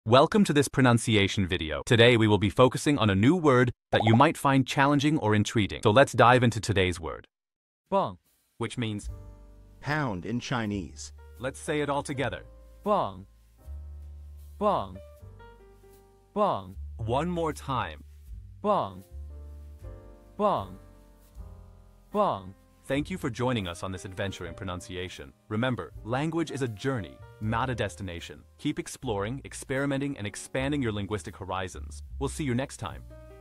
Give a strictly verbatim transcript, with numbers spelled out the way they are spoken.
Welcome to this pronunciation video. Today we will be focusing on a new word that you might find challenging or intriguing. So let's dive into today's word, bàng, which means pound in Chinese. let's say it all together. bàng, bàng, bàng, One more time. bàng, bàng, bàng. Thank you for joining us on this adventure in pronunciation. Remember, language is a journey, not a destination. Keep exploring, experimenting, and expanding your linguistic horizons. We'll see you next time.